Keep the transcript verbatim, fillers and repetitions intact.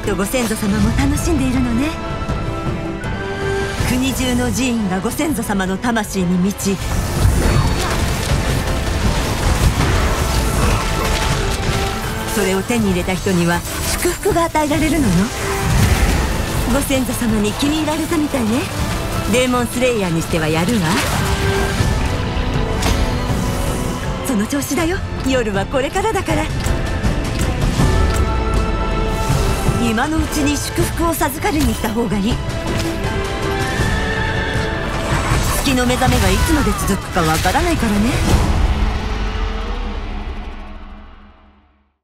とご先祖様も楽しんでいるのね。国中の寺院がご先祖様の魂に満ち、それを手に入れた人には祝福が与えられるのよ。ご先祖様に気に入られたみたいね。デーモンスレイヤーにしてはやるわ。その調子だよ。夜はこれからだから。今のうちに祝福を授かりに行った方がいい。月の目覚めがいつまで続くかわからないからね。